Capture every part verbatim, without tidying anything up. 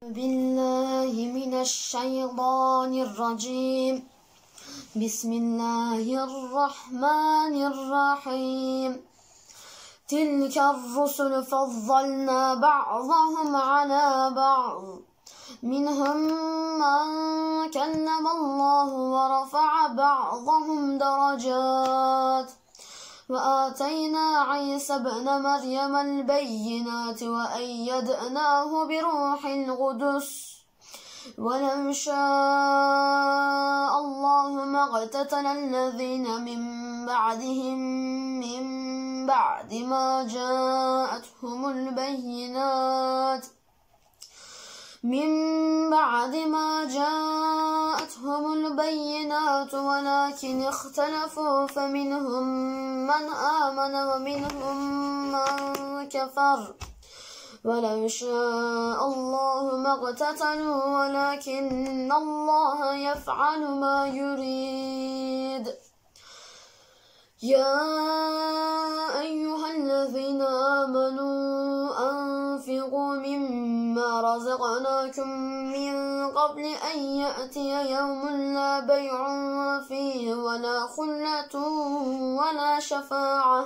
بالله من الشيطان الرجيم. بسم الله الرحمن الرحيم. تلك الرسل فضلنا بعضهم على بعض، منهم من كلم الله ورفع بعضهم درجات، وآتينا عيسى ابن مريم البينات وأيدناه بروح القدس، ولو شاء الله ما اقتتل الذين من بعدهم من بعد ما جاءتهم البينات من بعد ما جاءتهم البينات ولكن اختلفوا فمنهم من آمن ومنهم من كفر، ولو شاء الله ما اقتتلوا ولكن الله يفعل ما يريد. يا أيها الذين آمنوا أنفقوا مما رزقناكم من قبل أن يأتي يوم لا بيع فيه ولا خلة ولا شفاعة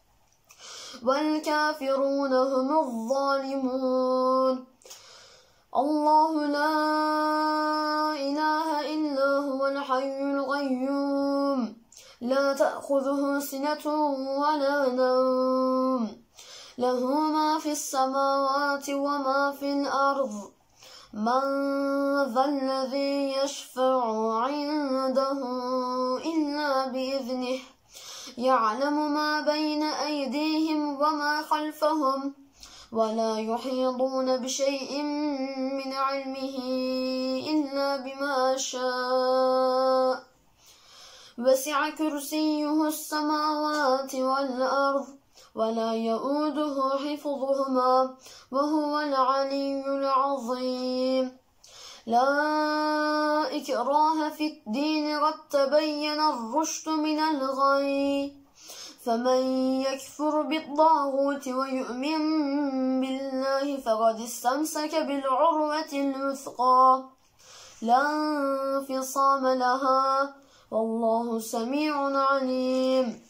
والكافرون هم الظالمون. الله لا إله إلا هو الحي القيوم، لا تأخذه سنة ولا نوم، له ما في السماوات وما في الأرض. من ذا الذي يشفع عنده إلا بإذنه، يعلم ما بين أيديهم وما خلفهم، ولا يحيطون بشيء من علمه إلا بما شاء. وسع كرسيه السماوات والأرض ولا يؤوده حفظهما وهو العلي العظيم. لا إكراه في الدين، قد تبين الرشد من الغي، فمن يكفر بالطاغوت ويؤمن بالله فقد استمسك بالعروة الوثقى، لا انفصام لها، والله سميع عليم.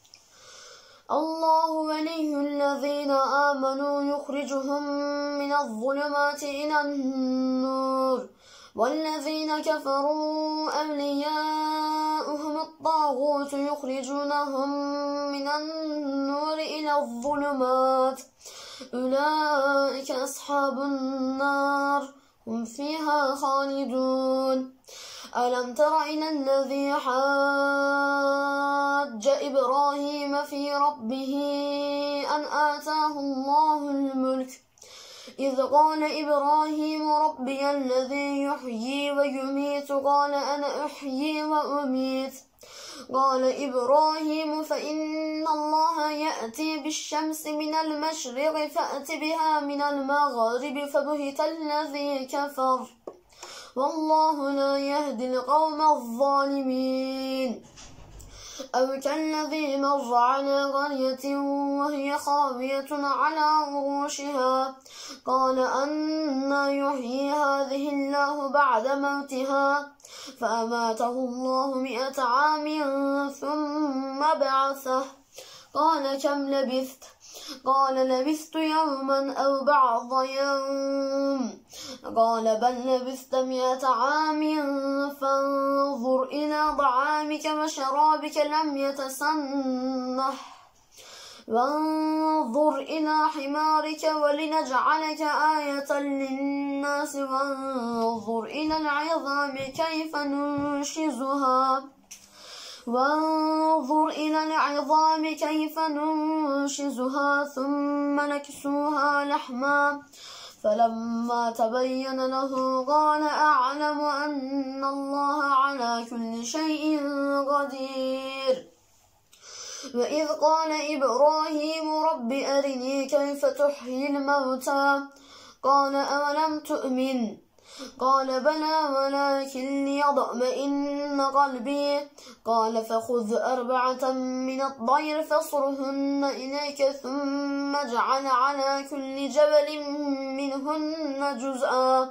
الله ولي الذين آمنوا يخرجهم من الظلمات إلى النور، والذين كفروا أولياؤهم الطاغوت يخرجونهم من النور إلى الظلمات، أولئك أصحاب النار هم فيها خالدون. ألم تر إلى الذي حاج إبراهيم في ربه أن آتاه الله الملك، إذ قال إبراهيم ربي الذي يحيي ويميت، قال أنا أحيي وأميت. قال إبراهيم فإن الله يأتي بالشمس من المشرق فأت بها من المغرب، فبهت الذي كفر، والله لا يهدي القوم الظالمين. أو كالذي مر على قرية وهي خاوية على عروشها، قال أنى يحيي هذه الله بعد موتها، فأماته الله مئة عام ثم بعثه، قال كم لبثت؟ قال لبثت يوما أو بعض يوم، قال بل لبثت مئة عام، فانظر إلى طعامك وشرابك لم يتسنه، وانظر إلى حمارك ولنجعلك آية للناس، وانظر إلى العظام كيف ننشزها وانظر إلى العظام كيف ننشزها ثم نكسوها لحما، فلما تبين له قال أعلم أن الله على كل شيء قدير. وإذ قال إبراهيم رب أرني كيف تحيي الموتى، قال أولم تؤمن، قال بلى ولكن ليطمئن قلبي. قال فخذ أربعة من الطير فاصرهن إليك ثم اجعل على كل جبل منهن جزءا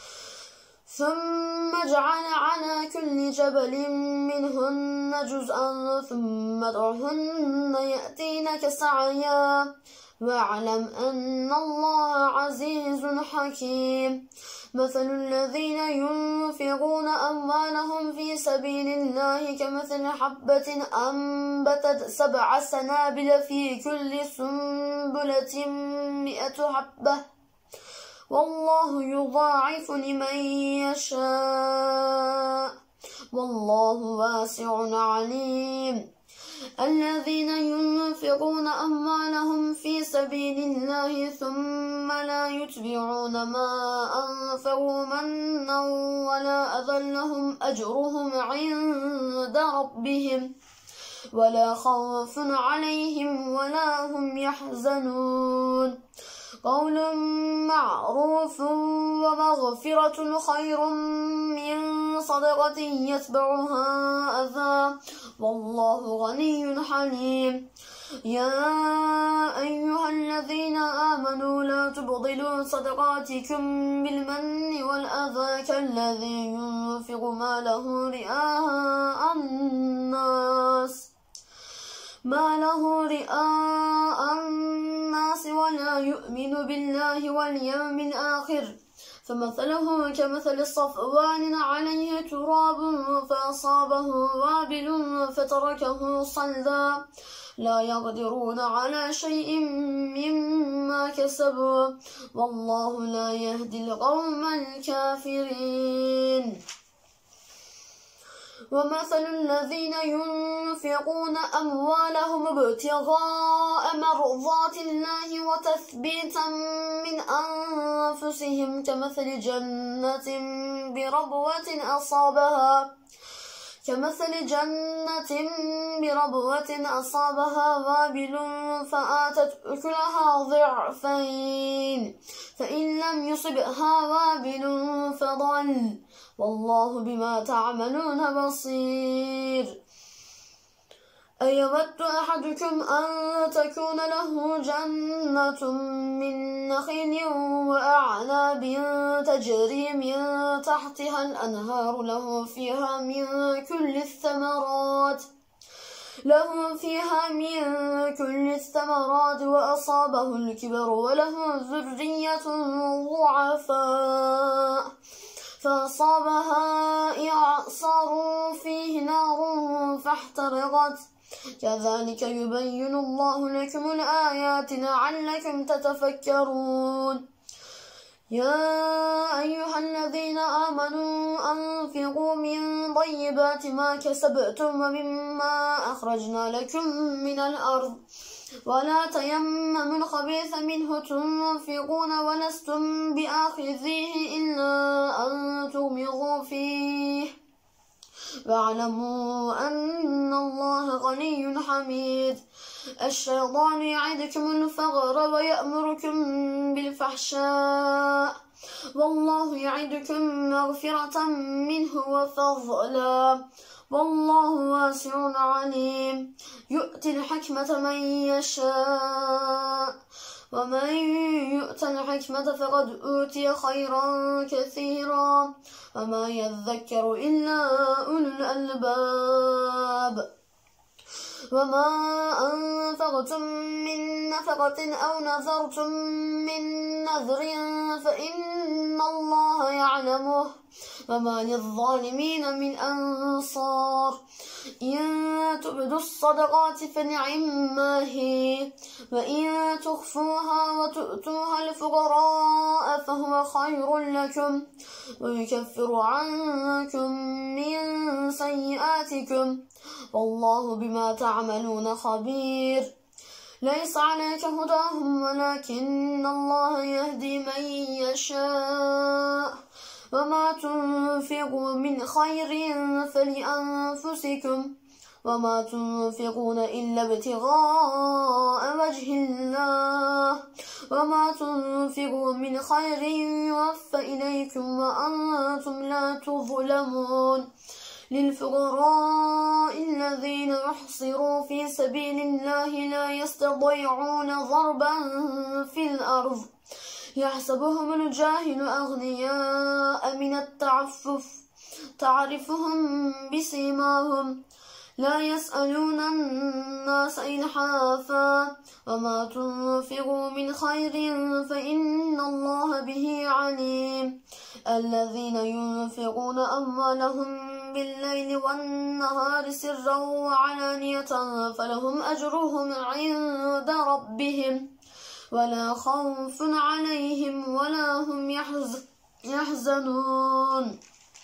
ثم اجعل على كل جبل منهن جزءا ثم ادعهن يأتينك سعيا واعلم أن الله عزيز حكيم. مثل الذين ينفقون أموالهم في سبيل الله كمثل حبة أنبتت سبع سنابل في كل سنبلة مئة حبة والله يضاعف لمن يشاء والله واسع عليم. الذين ينفقون أموالهم في سبيل الله ثم لا يتبعون ما أنفقوا منا ولا أذى لهم أجرهم عند ربهم ولا خوف عليهم ولا هم يحزنون. قول معروف ومغفرة خير من صدقة يتبعها أذى والله غني حليم. يا أيها الذين آمنوا لا تبطلوا صدقاتكم بالمن والأذى كالذي ينفق ماله رئاء الناس ما له رئاء الناس ولا يؤمن بالله واليوم الآخر فمثله كمثل صفوان عليه تراب فأصابه وابل فتركه صلدا لا يقدرون على شيء مما كسبوا والله لا يهدي القوم الكافرين. ومثل الذين ينفقون أموالهم ابتغاء مرضات الله وتثبيتا من أنفسهم كمثل جنة بربوة أصابها كمثل جنة بربوة أصابها وابل فآتت أكلها ضعفين فإن لم يصبها وابل فضل والله بما تعملون بصير. أيود أحدكم أن تكون له جنة من نخيل وأعناب تجري من تحتها الأنهار له فيها من كل الثمرات له فيها من كل الثمرات وأصابه الكبر وله ذرية ضعفاء فأصابها إعصار فيه نار فاحترقت كذلك يبين الله لكم الآيات لعلكم تتفكرون. يا أيها الذين آمنوا أنفقوا من طيبات ما كسبتم ومما أخرجنا لكم من الأرض ولا تيمموا الخبيث منه تنفقون ولستم بآخذيه إلا أن تغمضوا فيه واعلموا أن الله غني حميد. الشيطان يعدكم الفقر ويأمركم بالفحشاء والله يعدكم مغفرة منه وفضلا والله واسع عليم. يؤتي الحكمة من يشاء ومن يؤت الحكمة فقد أوتي خيرا كثيرا وما يذكر إلا أولو الألباب. وما أنفقتم من نفقة أو نذرتم من نذر فإن الله يعلمه وما للظالمين من أنصار. إن تبدوا الصدقات فنعما هي وإن تخفوها وتؤتوها الفقراء فهو خير لكم ويكفر عنكم من سيئاتكم والله بما تعملون خبير. ليس عليك هداهم ولكن الله يهدي من يشاء وما تنفقوا من خير فلأنفسكم وما تنفقون إلا ابتغاء وجه الله وما تنفقوا من خير يوفى إليكم وأنتم لا تظلمون للفقراء الذين أحصروا في سبيل الله لا يستطيعون ضربا في الأرض يحسبهم الجاهل أغنياء من التعفف تعرفهم بسيماهم لا يسألون الناس إلحافا وما تنفقوا من خير فإن الله به عليم الذين ينفقون أموالهم بالليل والنهار سرا وعلانية فلهم أجرهم عند ربهم ولا خوف عليهم ولا هم يحزنون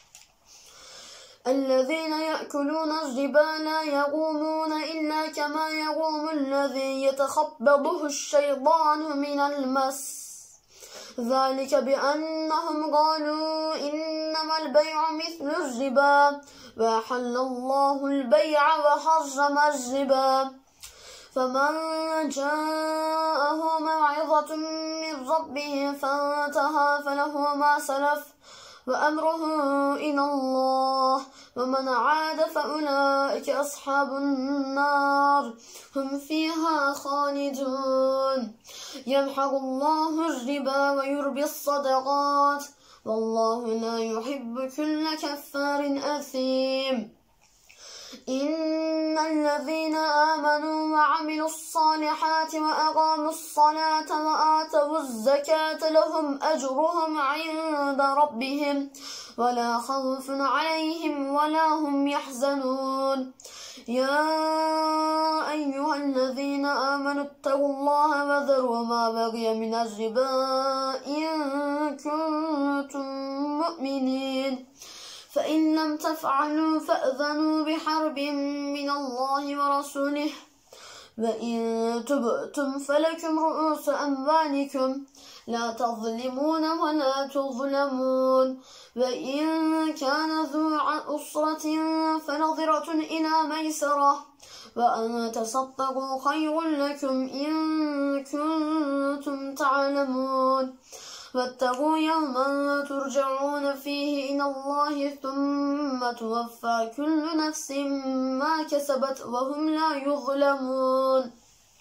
الذين يأكلون الربا لا يقومون إلا كما يقوم الذي يتخبطه الشيطان من المس ذلك بأنهم قالوا إنما البيع مثل الربا وأحل الله البيع وحرم الربا فمن جاءه موعظة من ربه فانتهى فله ما سلف وأمره إلى الله ومن عاد فأولئك أصحاب النار هم فيها خالدون يمحق الله الربا ويربي الصدقات والله لا يحب كل كفار أثيم إن الذين آمنوا وعملوا الصالحات وأقاموا الصلاة وآتوا الزكاة لهم أجرهم عند ربهم ولا خوف عليهم ولا هم يحزنون يا أيها الذين آمنوا اتقوا الله وذروا ما بقي من الربا إن كنتم مؤمنين فإن لم تفعلوا فأذنوا بحرب من الله ورسوله وإن تبتم فلكم رؤوس أموالكم لا تظلمون ولا تظلمون وإن كان ذو أسرة فنظرة إلى ميسرة وأن تصدقوا خير لكم إن كنتم تعلمون واتقوا يوما ترجعون فيه إلى الله ثم توفى كل نفس ما كسبت وهم لا يظلمون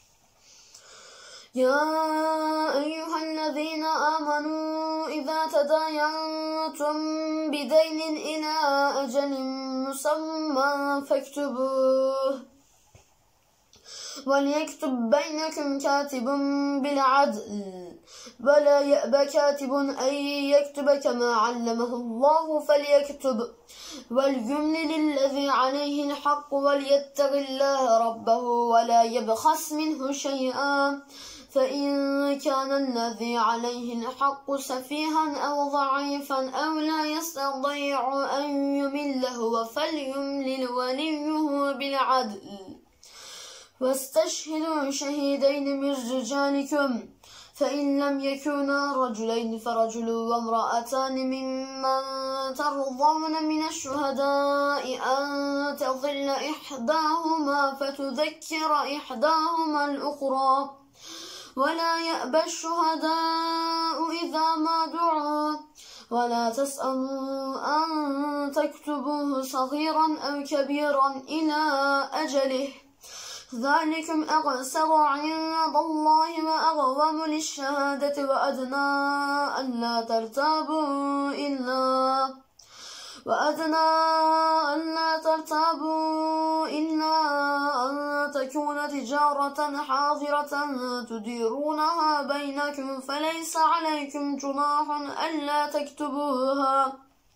يا أيها الذين آمنوا إذا تداينتم بدين إلى أجل مسمى فاكتبوه وليكتب بينكم كاتب بالعدل ولا يأبى كاتب أن يكتب كما علمه الله فليكتب وليملل للذي عليه الحق وليتق الله ربه ولا يبخس منه شيئا فإن كان الذي عليه الحق سفيها أو ضعيفا أو لا يستطيع أن يمل هو فليملل وليه بالعدل واستشهدوا شهيدين من رجالكم فإن لم يكونا رجلين فرجل وامرأتان ممن ترضون من الشهداء أن تضل إحداهما فتذكر إحداهما الأخرى ولا يأبى الشهداء إذا ما دعوا ولا تسأموا أن تكتبوه صغيرا أو كبيرا إلى أجله ذلكم أقسط عند الله وأقوم للشهادة وأدنى ألا ترتابوا إلا وأدنى ألا ترتابوا إلا أن تكون تجارة حاضرة تديرونها بينكم فليس عليكم جناح ألا تكتبوها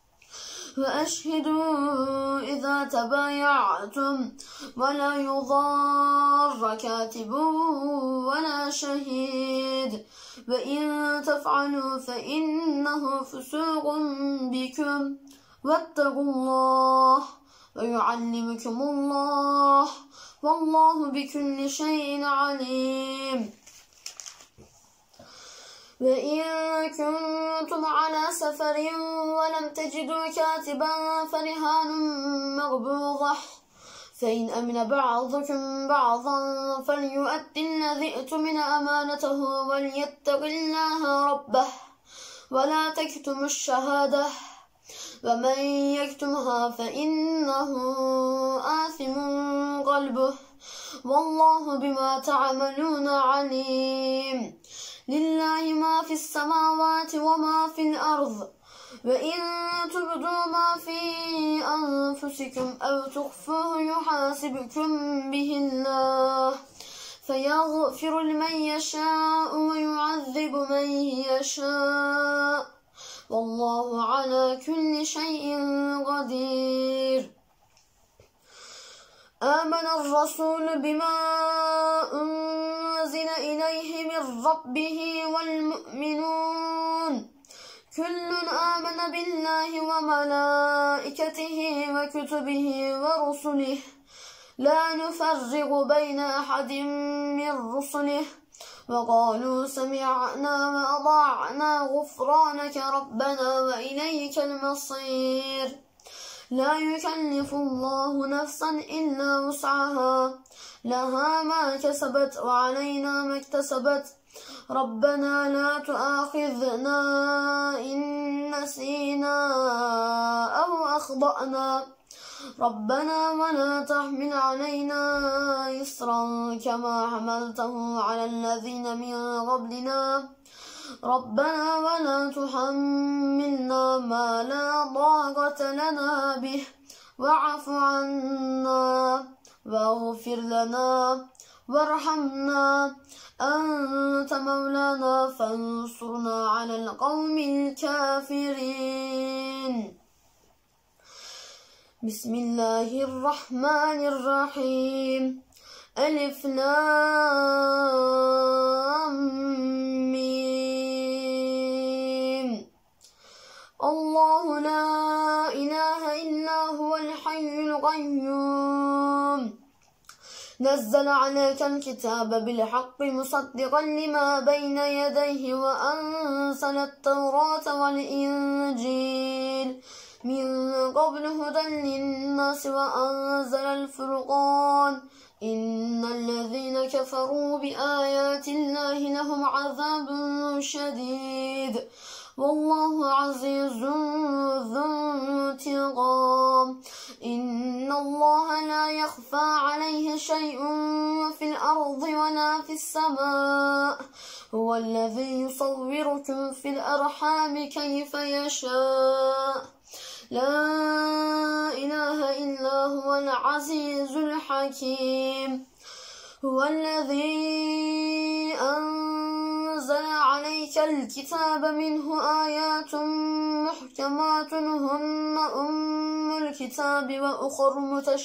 وأشهدوا إذا تبايعتم ولا يضار كاتب ولا شهيد وإن تفعلوا فإنه فسوق بكم واتقوا الله ويعلمكم الله والله بكل شيء عليم وإن كنتم على سفر ولم تجدوا كاتبا فرهان مقبوضة فإن أمن بعضكم بعضا فليؤد الذي اؤتمن أمانته وليتق الله ربه ولا تكتموا الشهادة ومن يكتمها فإنه آثم قلبه والله بما تعملون عليم. لله ما في السماوات وما في الأرض وإن تبدوا ما في أنفسكم أو تخفوه يحاسبكم به الله فيغفر لمن يشاء ويعذب من يشاء والله على كل شيء قدير. آمن الرسول بما أنزل إليه من ربه والمؤمنون كل آمن بالله وملائكته وكتبه ورسله لا نفرق بين أحد من رسله وقالوا سمعنا وأطعنا غفرانك ربنا وإليك المصير. لا يكلف الله نفسا إلا وسعها لها ما كسبت وعلينا ما اكتسبت ربنا لا تؤاخذنا إن نسينا أو أخطأنا ربنا ولا تحمل علينا إصرا كما حملته على الذين من قبلنا ربنا ولا تحملنا ما لا طاقة لنا به واعف عنا واغفر لنا وارحمنا أنت مولانا فانصرنا على القوم الكافرين. بسم الله الرحمن الرحيم ألف لام ميم الله لا إله إلا هو الحي القيوم نزل عليك الكتاب بالحق مصدقا لما بين يديه وأنزل التوراة والإنجيل من قبل هدى للناس وأنزل الفرقان إن الذين كفروا بآيات الله لهم عذاب شديد والله عزيز ذو انتقام. إن الله لا يخفى عليه شيء في الأرض ولا في السماء هو الذي يصوركم في الأرحام كيف يشاء لا إله إلا هو العزيز الحكيم. هو الذي أنزل عليك الكتاب منه آيات محكمات هن أم الكتاب وأخر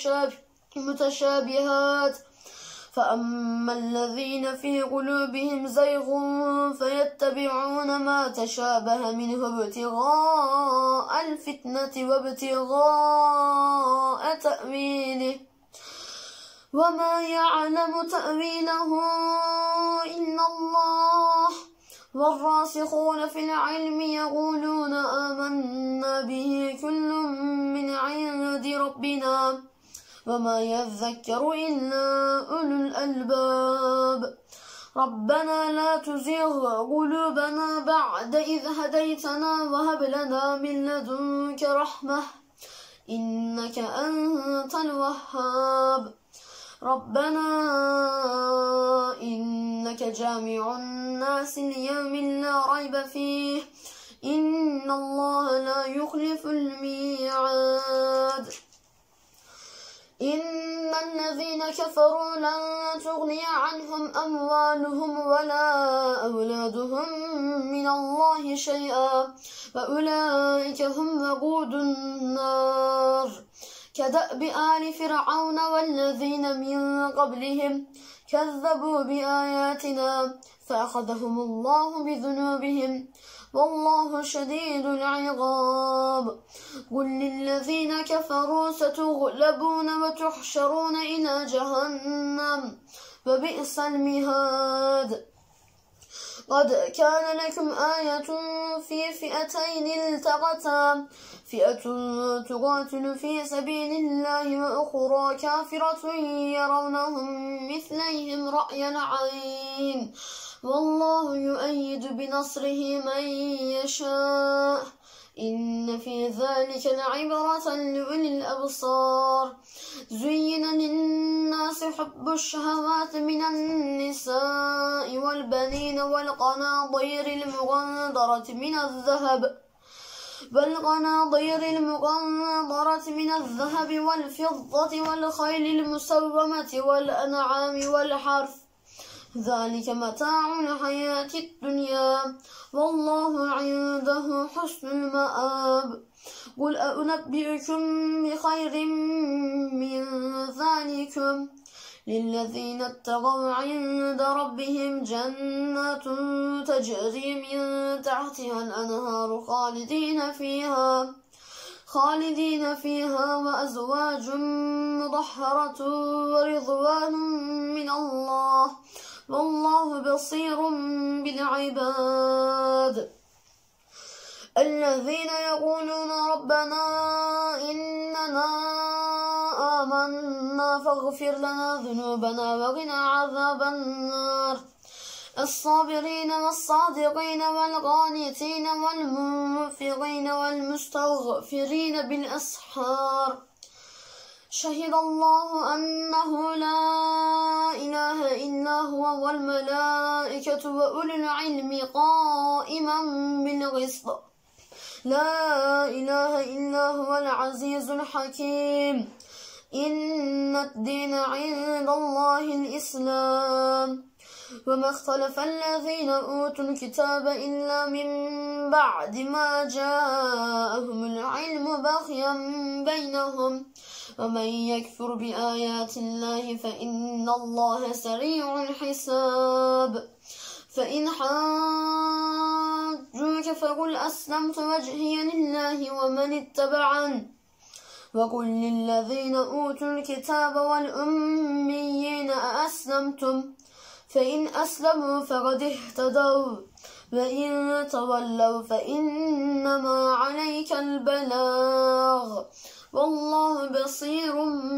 متشابهات فأما الذين في قلوبهم زيغ فيتبعون ما تشابه منه ابتغاء الفتنة وابتغاء تأويله وما يعلم تأويله إلا الله والراسخون في العلم يقولون آمنا به كل من عند ربنا وما يذكر إلا أولو الألباب. ربنا لا تزغ قلوبنا بعد إذ هديتنا وهب لنا من لدنك رحمة إنك أنت الوهاب. ربنا إنك جامع الناس ليوم لا ريب فيه إن الله لا يخلف الميعاد. إن الذين كفروا لن تغني عنهم أموالهم ولا أولادهم من الله شيئا وأولئك هم وقود النار كدأب آل فرعون والذين من قبلهم كذبوا بآياتنا فأخذهم الله بذنوبهم والله شديد العقاب. قل للذين كفروا ستغلبون وتحشرون إلى جهنم وبئس المهاد. قد كان لكم آية في فئتين التقتا فئة تقاتل في سبيل الله وأخرى كافرة يرونهم مثليهم رأي العين والله يؤيد بنصره من يشاء إن في ذلك لعبرة لأولي الأبصار زين للناس حب الشهوات من النساء والبنين والقناطير المقنطرة من الذهب والقناطير المقنطرة من الذهب والفضة والخيل المسومة والأنعام والحرث ذلك متاع الحياة الدنيا والله عنده حسن المآب قل أنبئكم بخير من ذلكم للذين اتقوا عند ربهم جنات تجري من تحتها الأنهار خالدين فيها خالدين فيها وأزواج مطهرة ورضوان من الله والله بصير بالعباد الذين يقولون ربنا إننا آمنا فاغفر لنا ذنوبنا وقنا عذاب النار الصابرين والصادقين والقانتين والمنفقين والمستغفرين بالأسحار شهد الله أنه لا إله إلا هو والملائكة وأولو العلم قائما بالقسط لا إله إلا هو العزيز الحكيم إن الدين عند الله الإسلام وما اختلف الذين أوتوا الكتاب إلا من بعد ما جاءهم العلم بغيا بينهم ومن يكفر بآيات الله فإن الله سريع الحساب فإن حاجوك فقل أسلمت وجهي لله ومن اتبعني وقل للذين أوتوا الكتاب والأميين أأسلمتم فإن أسلموا فقد اهتدوا وإن تولوا فإنما عليك البلاغ والله بصير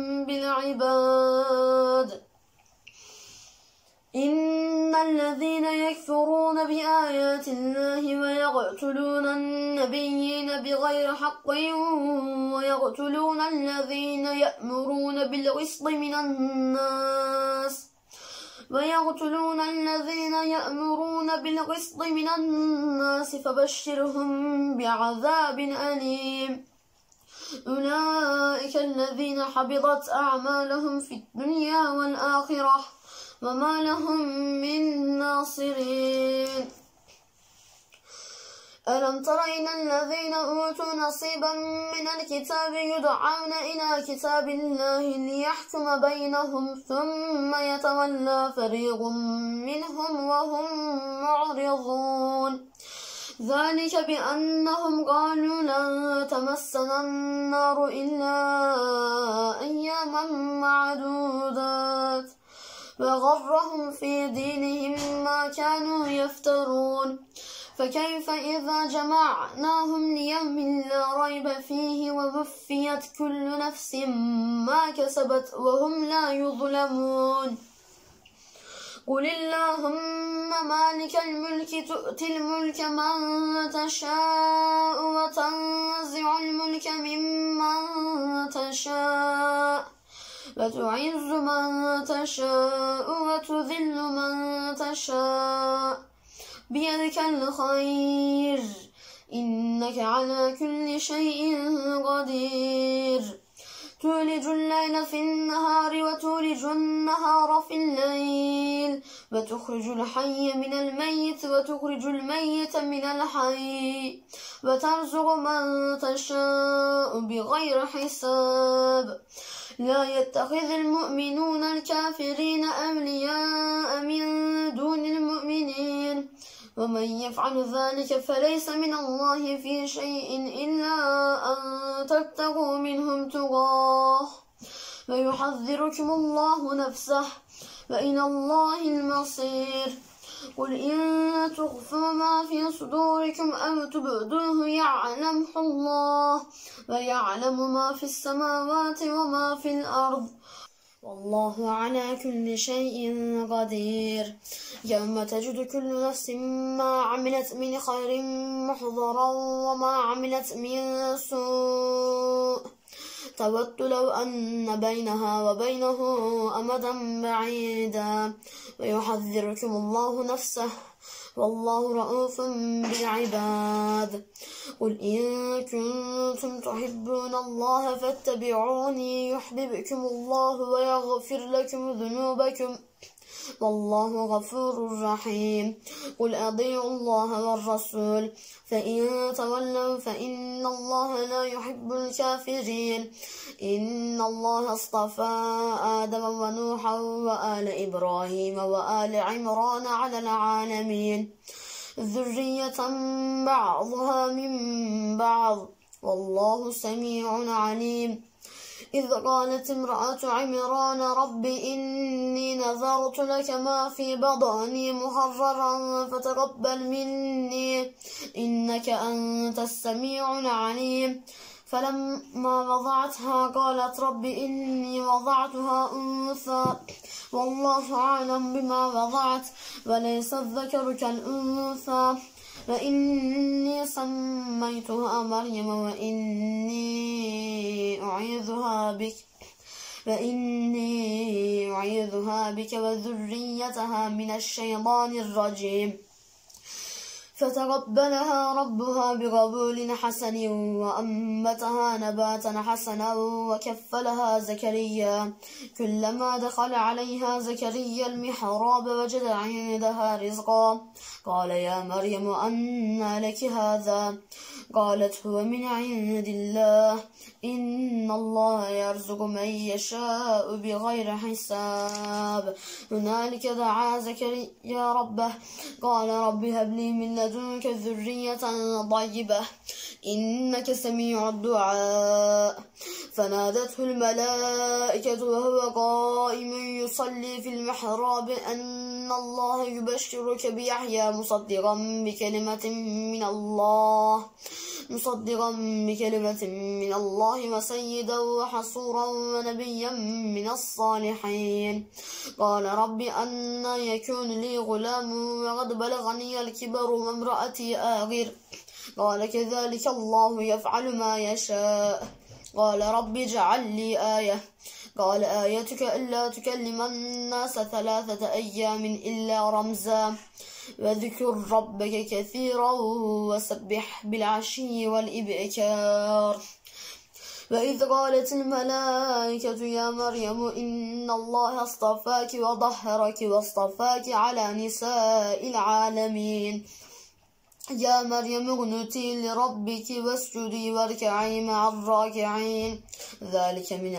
بالعباد إن الذين يكفرون بآيات الله ويقتلون النبيين بغير حق ويقتلون الذين يأمرون بالقسط من الناس ويقتلون الذين يأمرون بالقسط من الناس فبشرهم بعذاب أليم أولئك الذين حبطت أعمالهم في الدنيا والآخرة وما لهم من ناصرين ألم تر إلى الذين أوتوا نصيبا من الكتاب يدعون إلى كتاب الله ليحكم بينهم ثم يتولى فريق منهم وهم معرضون ذلك بأنهم قالوا لن تمسنا النار إلا أياما معدودات وغرهم في دينهم ما كانوا يفترون فكيف إذا جمعناهم ليوم لا ريب فيه ووفيت كل نفس ما كسبت وهم لا يظلمون قل اللهم مالك الملك تؤتي الملك من تشاء وتنزع الملك ممن تشاء وتعز من تشاء وتذل من تشاء بيدك الخير إنك على كل شيء قدير تولج الليل في النهار وتولج النهار في الليل وتخرج الحي من الميت وتخرج الميت من الحي وترزق من تشاء بغير حساب لا يتخذ المؤمنون الكافرين أولياء من دون المؤمنين ومن يفعل ذلك فليس من الله في شيء إلا أن تتقوا منهم تقاه ويحذركم الله نفسه وإلى الله المصير قل إن تخفوا ما في صدوركم أو تبدوه يعلمه الله ويعلم ما في السماوات وما في الأرض والله على كل شيء قدير يوم تجد كل نفس ما عملت من خير محضرا وما عملت من سوء تود لو أن بينها وبينه أمدا بعيدا ويحذركم الله نفسه والله رؤوف بالعباد قل إن كنتم تحبون الله فاتبعوني يحببكم الله ويغفر لكم ذنوبكم والله غفور رحيم قل أطيعوا الله والرسول فإن تولوا فإن الله لا يحب الكافرين إن الله اصطفى آدم ونوحا وآل إبراهيم وآل عمران على العالمين ذرية بعضها من بعض والله سميع عليم إذ قالت امرأة عمران رب إني نذرت لك ما في بطني محررا فتقبل مني إنك أنت السميع العليم فلما وضعتها قالت رب إني وضعتها أنثى والله أعلم بما وضعت وليس الذكر كالأنثى وإني سميتها مريم وإني أعيذها بك وإني أعيذها بك وذريتها من الشيطان الرجيم فتقبلها ربها بقبول حسن وأنبتها نباتا حسنا وكفلها زكريا كلما دخل عليها زكريا المحراب وجد عندها رزقا قال يا مريم أنى لك هذا قالت هو من عند الله إن الله يرزق من يشاء بغير حساب هنالك دعا زكريا ربه قال رب هب لي من لدنك ذرية طيبة إنك سميع الدعاء فنادته الملائكة وهو قائم يصلي في المحراب أن الله يبشرك بيحيى مصدقا بكلمة من الله مصدقا بكلمة من الله وسيدا وحصورا ونبيا من الصالحين قال رب أنى يكون لي غلام وقد بلغني الكبر وامرأتي آخر قال كذلك الله يفعل ما يشاء قال رب اجعل لي آية قال آيتك ألا تكلم الناس ثلاثة أيام إلا رمزا وذكر ربك كثيرا وسبح بالعشي والإبكار وإذ قالت الملائكة يا مريم إن الله اصطفاك وطهرك واصطفاك على نساء العالمين يا مريم اقنتي لربك واسجدي واركعي مع الراكعين ذلك من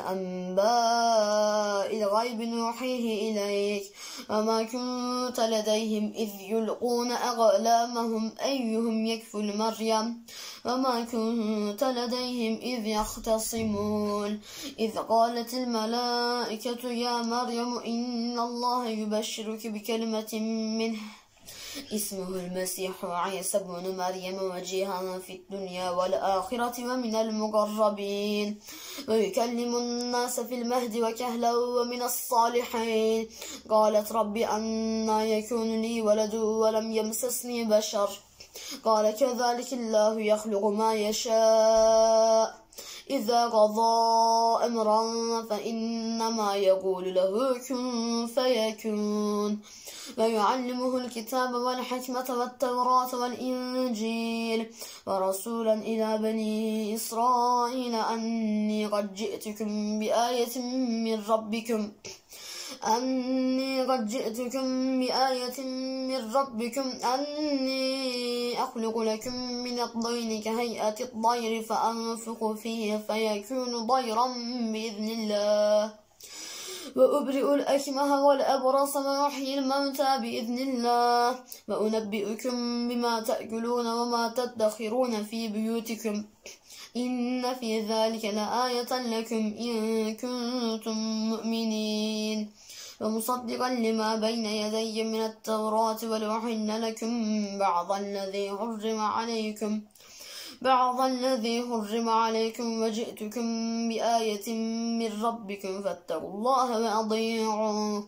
أنباء الغيب نوحيه إليك وما كنت لديهم إذ يلقون أقلامهم أيهم يكفل مريم وما كنت لديهم إذ يختصمون إذ قالت الملائكة يا مريم إن الله يبشرك بكلمة منه اسمه المسيح عيسى بن مريم وجيها في الدنيا والآخرة ومن المقربين ويكلم الناس في المهد وكهلا ومن الصالحين قالت رب أنى يكون لي ولد ولم يمسسني بشر قال كذلك الله يخلق ما يشاء إذا قضى أمرا فإنما يقول له كن فيكون ويعلمه الكتاب والحكمة والتوراة والإنجيل ورسولا إلى بني إسرائيل أني قد جئتكم بآية من ربكم أني قد جئتكم بآية من ربكم أني أخلق لكم من الطين كهيئة الطير فأنفخ فيه فيكون طيرا بإذن الله وأبرئ الأكمه والأبرص وأحيي الموتى بإذن الله وأنبئكم بما تأكلون وما تدخرون في بيوتكم إن في ذلك لآية لكم إن كنتم مؤمنين ومصدقا لما بين يدي من التوراة ولأحل لكم بعض الذي حرم عليكم بعض الذي حرم عليكم وجئتكم بآية من ربكم فاتقوا الله وأطيعون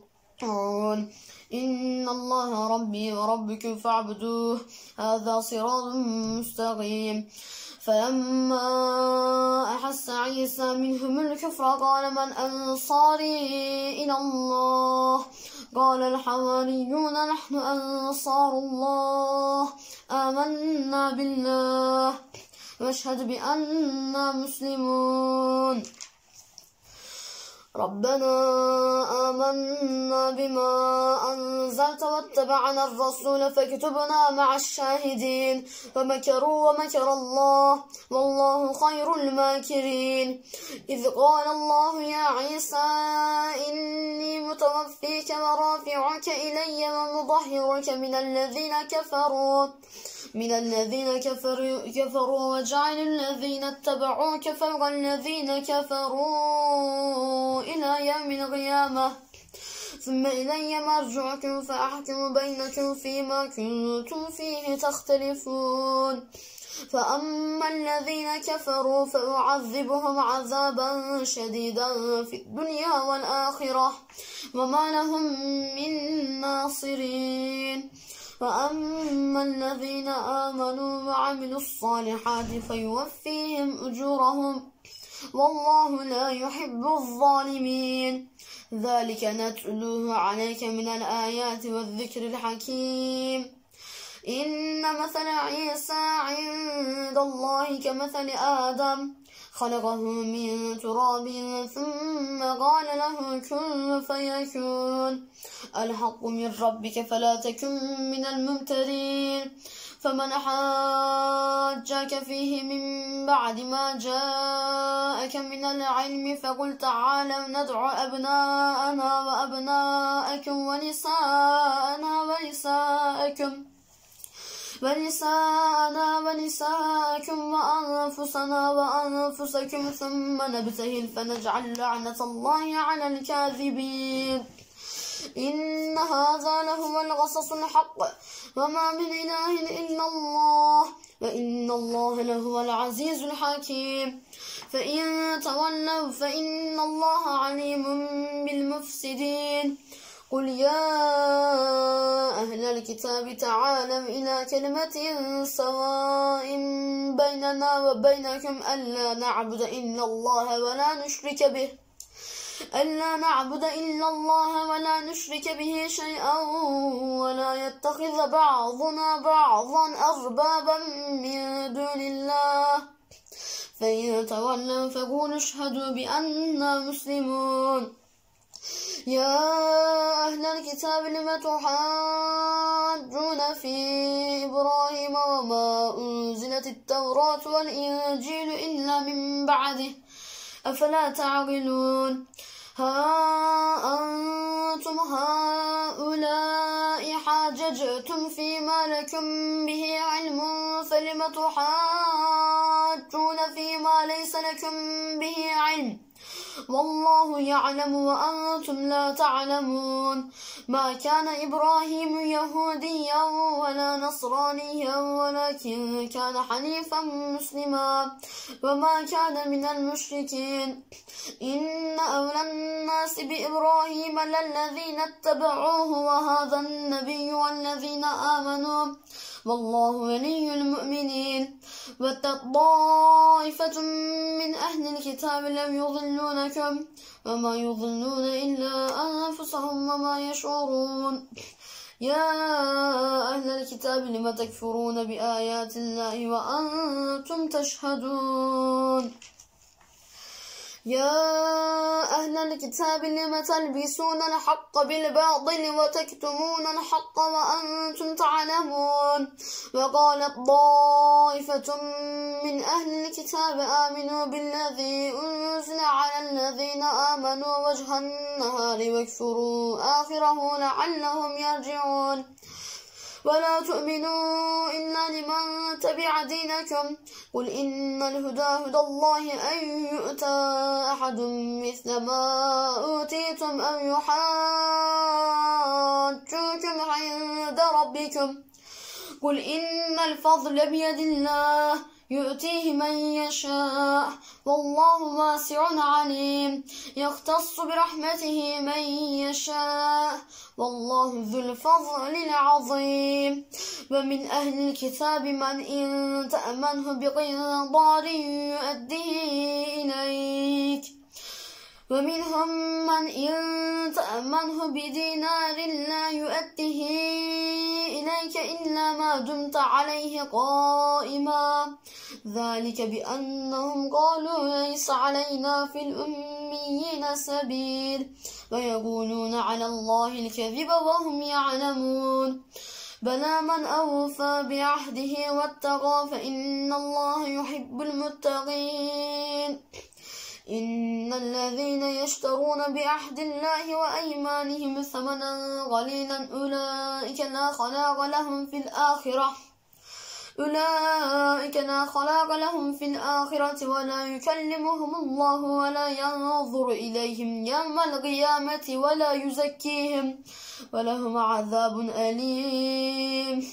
إن الله ربي وربكم فاعبدوه هذا صراط مستقيم. فلما أحس عيسى منهم الكفر قال من أنصاري إلى الله قال الحواريون نحن أنصار الله آمنا بالله واشهد بأننا مسلمون. ربنا آمنا بما أنزلت واتبعنا الرسول فاكتبنا مع الشاهدين ومكروا ومكر الله والله خير الماكرين. إذ قال الله يا عيسى إني متوفيك ورافعك إلي ومطهرك من الذين كفروا من الذين كفروا, كفروا وجعل الذين اتبعوك فوق الذين كفروا إلى يوم القيامة ثم إلي مرجعكم فأحكم بينكم فيما كنتم فيه تختلفون. فأما الذين كفروا فأعذبهم عذابا شديدا في الدنيا والآخرة وما لهم من ناصرين. وأما الذين آمنوا وعملوا الصالحات فيوفيهم أجورهم والله لا يحب الظالمين. ذلك نتلوه عليك من الآيات والذكر الحكيم. إن مثل عيسى عند الله كمثل آدم خلقه من تراب ثم قال له كن فيكون الحق من ربك فلا تكن من الممترين. فمن حاجك فيه من بعد ما جاءك من العلم فقل تعالوا ندعو أبناءنا وأبناءكم ونساءنا ونساءكم ونساءنا ونساءكم وأنفسنا وأنفسكم ثم نبتهل فنجعل لعنة الله على الكاذبين. إن هذا لهو القصص الحق وما من إله إلا الله وإن الله لهو العزيز الحكيم. فإن تولوا فإن الله عليم بالمفسدين. قل يا أهل الكتاب تعالوا إلى كلمة سواء بيننا وبينكم ألا نعبد إلا الله ولا نشرك به ألا نعبد إلا الله ولا نشرك به شيئا ولا يتخذ بعضنا بعضا أربابا من دون الله. فإن تولوا فقولوا اشهدوا بأننا مسلمون. يا أهل الكتاب لم تحاجون في إبراهيم وما أنزلت التوراة والإنجيل إلا من بعده أفلا تعقلون. ها أنتم هؤلاء حاججتم فيما لكم به علم فلم تحاجون فيما ليس لكم به علم والله يعلم وأنتم لا تعلمون. ما كان إبراهيم يهوديا ولا نصرانيا ولكن كان حنيفا مسلما وما كان من المشركين. إن أولى الناس بإبراهيم للذين اتبعوه وهذا النبي والذين آمنوا والله ولي المؤمنين. وطائفة من أهل الكتاب لم يضلونكم وما يضلون إلا أنفسهم وما يشعرون. يا أهل الكتاب لم تكفرون بآيات الله وأنتم تشهدون. يا أهل الكتاب لم تلبسون الحق بالباطل وتكتمون الحق وأنتم تعلمون. وقالت طائفة من أهل الكتاب آمنوا بالذي أنزل على الذين آمنوا وجه النهار واكفروا آخره لعلهم يرجعون. ولا تؤمنوا إلا لمن تبع دينكم قل إن الهدى هدى الله أن يؤتى أحد مثل ما أوتيتم أو يحاجوكم عند ربكم قل إن الفضل بيد الله يؤتيه من يشاء والله واسع عليم يختص برحمته من يشاء والله ذو الفضل العظيم ومن أهل الكتاب من إن تأمنه بقنطار يؤديه إليك ومنهم من إن تأمنه بدينار لا يؤديه إليك إلا ما دمت عليه قائما ذلك بأنهم قالوا ليس علينا في الأميين سبيل ويقولون على الله الكذب وهم يعلمون بلى من أوفى بعهده واتقى فإن الله يحب المتقين إن الذين يشترون بعهد الله وأيمانهم ثمنا قليلا أولئك لا خلاق لهم في الآخرة أولئك لا خلاق لهم في الآخرة ولا يكلمهم الله ولا ينظر إليهم يوم القيامة ولا يزكيهم ولهم عذاب أليم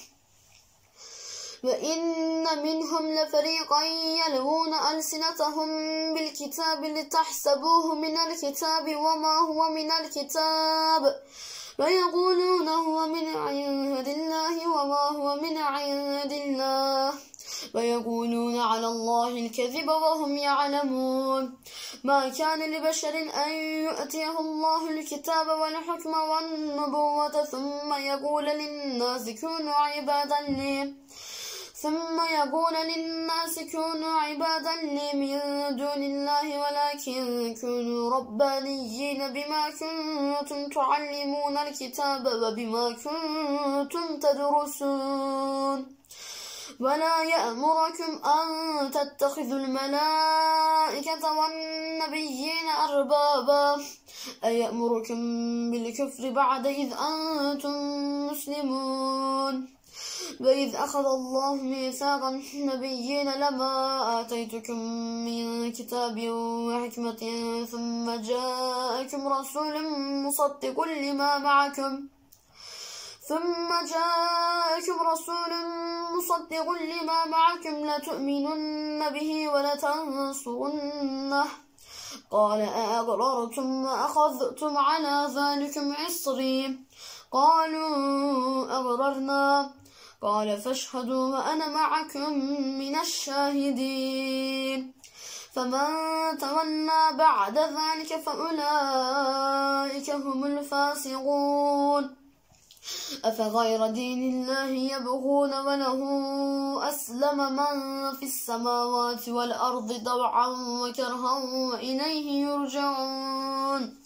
وإن منهم لفريقا يلوون ألسنتهم بالكتاب لتحسبوه من الكتاب وما هو من الكتاب ويقولون هو من عند الله وما هو من عند الله ويقولون على الله الكذب وهم يعلمون ما كان لبشر أن يؤتيه الله الكتاب والحكم والنبوة ثم يقول للناس كونوا عبادا لي ثم يقول للناس كونوا عبادا لي من دون الله ولكن كونوا ربانيين بما كنتم تعلمون الكتاب وبما كنتم تدرسون ولا يأمركم أن تتخذوا الملائكة والنبيين أربابا أيأمركم بالكفر بعد إذ أنتم مسلمون وإذ أخذ الله ميثاق النبيين لما آتيتكم من كتاب وحكمة ثم جاءكم رسول مصدق لما معكم ثم جاءكم رسول مصدق لما معكم لتؤمنن به ولتنصرنه قال أأقررتم وأخذتم على ذلكم عصري قالوا أقررنا قال فاشهدوا وأنا معكم من الشاهدين فمن تولى بعد ذلك فأولئك هم الفاسقون أفغير دين الله يبغون وله أسلم من في السماوات والأرض طوعا وكرها وإليه يرجعون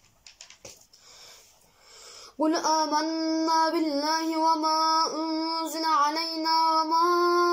قل آمنا بالله وما أنزل علينا وما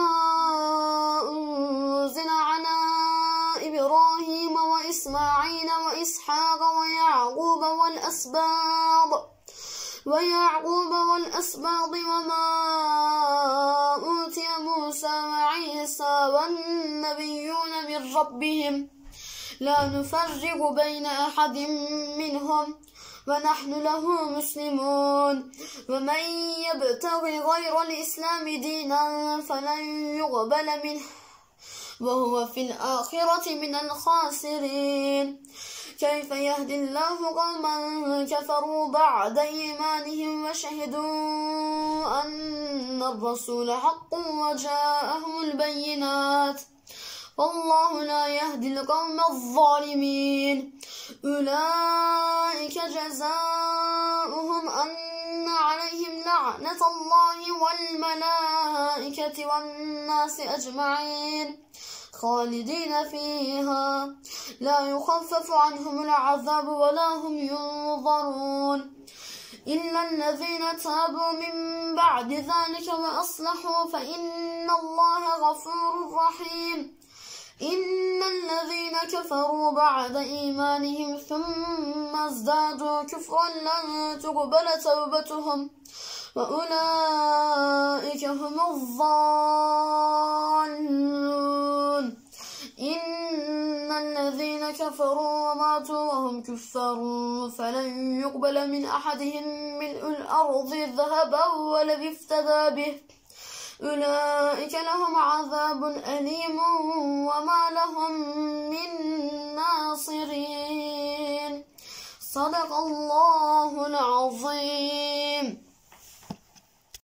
أنزل على إبراهيم وإسماعيل وإسحاق ويعقوب والأسباط ويعقوب والأسباط وما أوتي موسى وعيسى والنبيون من ربهم لا نفرق بين أحد منهم ونحن له مسلمون ومن يبتغي غير الإسلام دينا فلن يقبل منه وهو في الآخرة من الخاسرين كيف يهدي الله قوما كفروا بعد إيمانهم وشهدوا أن الرسول حق وجاءهم البينات والله لا يهدي القوم الظالمين أولئك جزاؤهم أن عليهم لعنة الله والملائكة والناس أجمعين خالدين فيها لا يخفف عنهم العذاب ولا هم ينظرون إلا الذين تابوا من بعد ذلك وأصلحوا فإن الله غفور رحيم إن الذين كفروا بعد إيمانهم ثم ازدادوا كفرا لن تقبل توبتهم وأولئك هم الضالون إن الذين كفروا وماتوا وهم كفار فلن يقبل من أحدهم ملء الأرض ذهبا ولو افتدى به أولئك لهم عذاب أليم وما لهم من ناصرين. صدق الله العظيم.